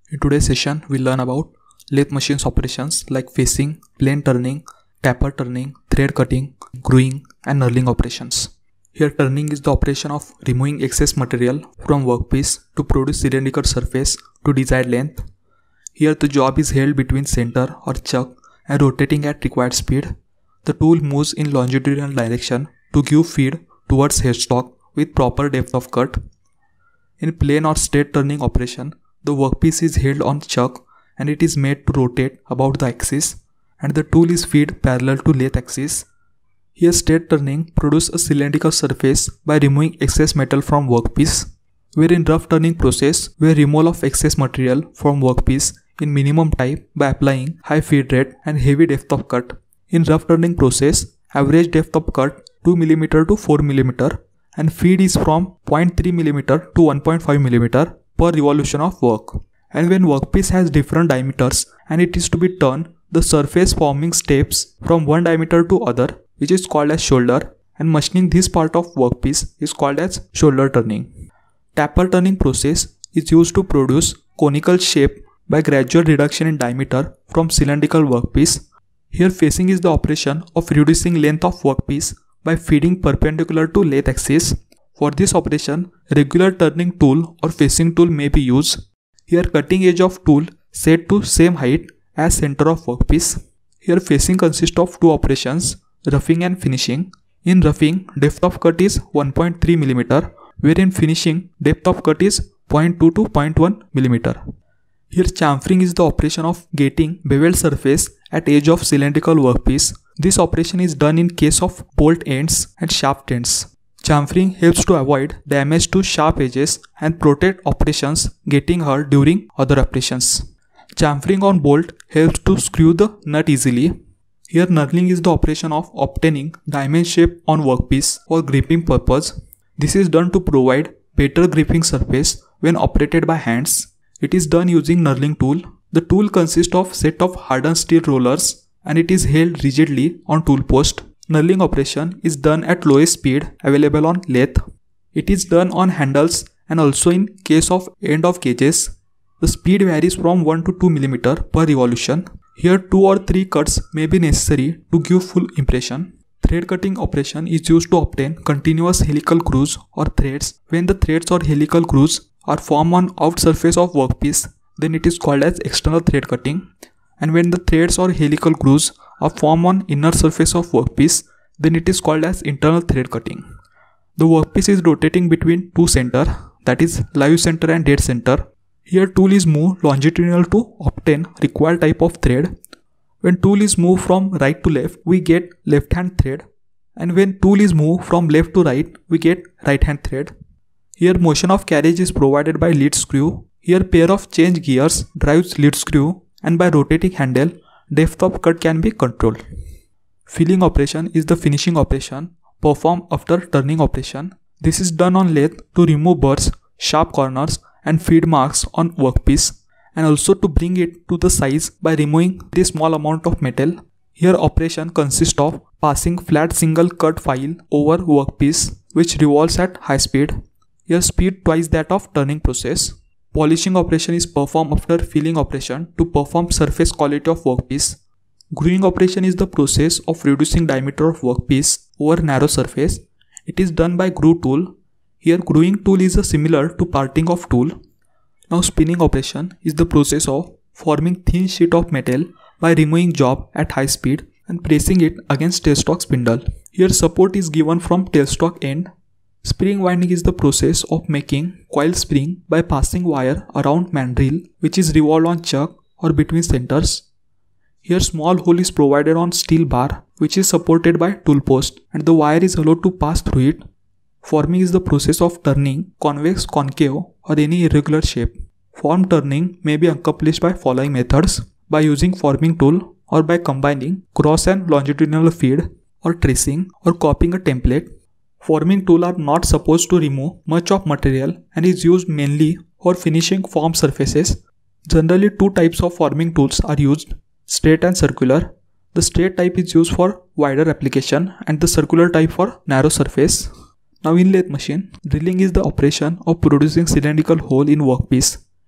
In today's session, we'll learn about lathe machines operations like facing, plane turning, taper turning, thread cutting, gluing, and knurling operations. Here, turning is the operation of removing excess material from workpiece to produce cylindrical surface to desired length. Here, the job is held between center or chuck and rotating at required speed. The tool moves in longitudinal direction to give feed towards headstock with proper depth of cut. In plane or straight turning operation, the workpiece is held on chuck and it is made to rotate about the axis, and the tool is fed parallel to lathe axis. Here, straight turning produces a cylindrical surface by removing excess metal from workpiece, where in rough turning process, where removal of excess material from workpiece in minimum time by applying high feed rate and heavy depth of cut. In rough turning process, average depth of cut 2 mm to 4 mm and feed is from 0.3 mm to 1.5 mm per revolution of work. And when workpiece has different diameters and it is to be turned, the surface forming steps from one diameter to other, which is called as shoulder, and machining this part of workpiece is called as shoulder turning. Taper turning process is used to produce conical shape by gradual reduction in diameter from cylindrical workpiece. Here, facing is the operation of reducing length of workpiece by feeding perpendicular to lathe axis. For this operation, regular turning tool or facing tool may be used. Here, cutting edge of tool set to same height as center of workpiece. Here, facing consists of two operations, roughing and finishing. In roughing, depth of cut is 1.3 mm, wherein finishing, depth of cut is 0.2 to 0.1 mm. Here, chamfering is the operation of getting beveled surface at edge of cylindrical workpiece. This operation is done in case of bolt ends and shaft ends. Chamfering helps to avoid damage to sharp edges and protect operations getting hurt during other operations. Chamfering on bolt helps to screw the nut easily. Here, knurling is the operation of obtaining diamond shape on workpiece for gripping purpose. This is done to provide better gripping surface when operated by hands. It is done using knurling tool. The tool consists of set of hardened steel rollers and it is held rigidly on tool post. Knurling operation is done at lowest speed available on lathe. It is done on handles and also in case of end of gauges. The speed varies from 1 to 2 mm per revolution. Here 2 or 3 cuts may be necessary to give full impression. Thread cutting operation is used to obtain continuous helical grooves or threads. When the threads or helical grooves are formed on out surface of workpiece, then it is called as external thread cutting. And when the threads or helical grooves are formed on inner surface of workpiece, then it is called as internal thread cutting. The workpiece is rotating between two center, that is live center and dead center. Here tool is moved longitudinal to obtain required type of thread. When tool is moved from right to left, we get left hand thread, and when tool is moved from left to right, we get right hand thread. Here motion of carriage is provided by lead screw. Here pair of change gears drives lead screw, and by rotating handle, depth of cut can be controlled. Filling operation is the finishing operation performed after turning operation. This is done on lathe to remove burrs, sharp corners and feed marks on workpiece, and also to bring it to the size by removing the small amount of metal. Here operation consists of passing flat single cut file over workpiece which revolves at high speed. Here speed twice that of turning process. Polishing operation is performed after filling operation to perform surface quality of workpiece. Gluing operation is the process of reducing diameter of workpiece over narrow surface. It is done by glue tool. Here gluing tool is similar to parting of tool. Now spinning operation is the process of forming thin sheet of metal by removing job at high speed and pressing it against tailstock spindle. Here support is given from tailstock end. Spring winding is the process of making coil spring by passing wire around mandrel which is revolved on chuck or between centers. Here small hole is provided on steel bar which is supported by tool post and the wire is allowed to pass through it. Forming is the process of turning convex, concave or any irregular shape. Form turning may be accomplished by following methods: by using forming tool or by combining cross and longitudinal feed or tracing or copying a template. Forming tool are not supposed to remove much of material and is used mainly for finishing form surfaces. Generally, two types of forming tools are used, straight and circular. The straight type is used for wider application and the circular type for narrow surface. Now in lathe machine, drilling is the operation of producing cylindrical hole in workpiece.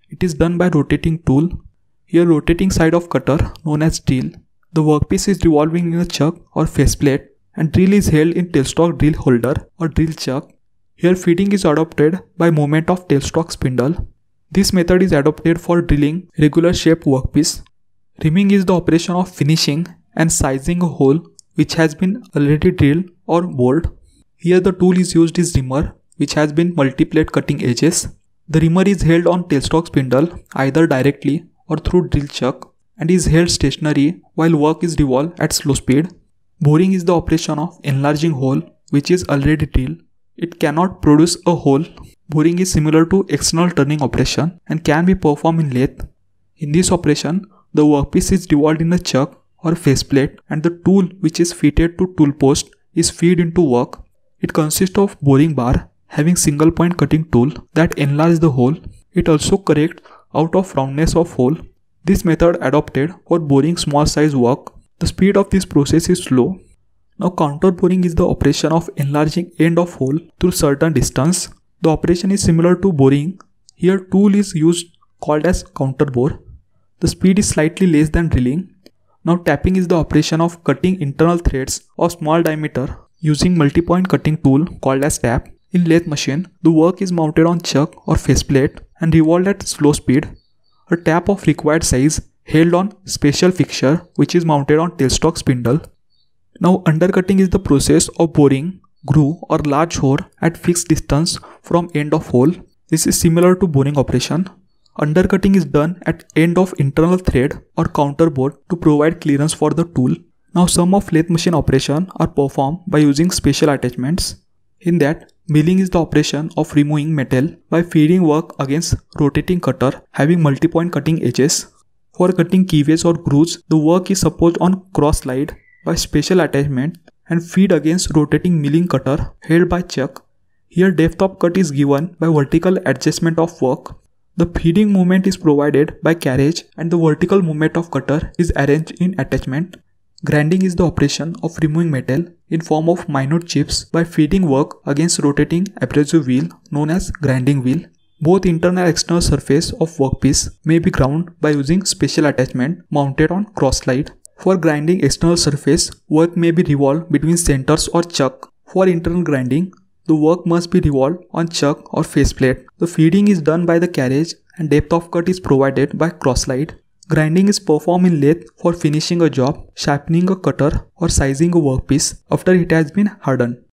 It is done by rotating tool. Here rotating side of cutter known as drill. The workpiece is revolving in a chuck or faceplate and drill is held in tailstock drill holder or drill chuck. Here feeding is adopted by movement of tailstock spindle. This method is adopted for drilling regular shaped workpiece. Rimming is the operation of finishing and sizing a hole which has been already drilled or bored. Here the tool is used is rimmer, which has been multi-plate cutting edges. The rimmer is held on tailstock spindle either directly or through drill chuck and is held stationary while work is revolved at slow speed. Boring is the operation of enlarging hole which is already drilled. It cannot produce a hole. Boring is similar to external turning operation and can be performed in lathe. In this operation, the workpiece is revolved in a chuck or faceplate and the tool which is fitted to tool post is fed into work. It consists of boring bar having single point cutting tool that enlarge the hole. It also corrects out of roundness of hole. This method adopted for boring small size work. The speed of this process is slow. Now counter boring is the operation of enlarging end of hole through certain distance. The operation is similar to boring. Here tool is used called as counter bore. The speed is slightly less than drilling. Now tapping is the operation of cutting internal threads of small diameter using multi-point cutting tool called as tap. In lathe machine, the work is mounted on chuck or faceplate and revolved at slow speed. A tap of required size held on special fixture which is mounted on tailstock spindle. Now undercutting is the process of boring groove or large hole at fixed distance from end of hole. This is similar to boring operation. Undercutting is done at end of internal thread or counter bore to provide clearance for the tool. Now some of lathe machine operation are performed by using special attachments. In that, milling is the operation of removing metal by feeding work against rotating cutter having multi-point cutting edges. For cutting keyways or grooves, the work is supposed on cross slide by special attachment and feed against rotating milling cutter held by chuck. Here depth of cut is given by vertical adjustment of work. The feeding movement is provided by carriage and the vertical movement of cutter is arranged in attachment. Grinding is the operation of removing metal in form of minute chips by feeding work against rotating abrasive wheel known as grinding wheel. Both internal and external surface of workpiece may be ground by using special attachment mounted on cross slide. For grinding external surface, work may be revolved between centers or chuck. For internal grinding, the work must be revolved on chuck or faceplate. The feeding is done by the carriage and depth of cut is provided by cross slide. Grinding is performed in lathe for finishing a job, sharpening a cutter or sizing a workpiece after it has been hardened.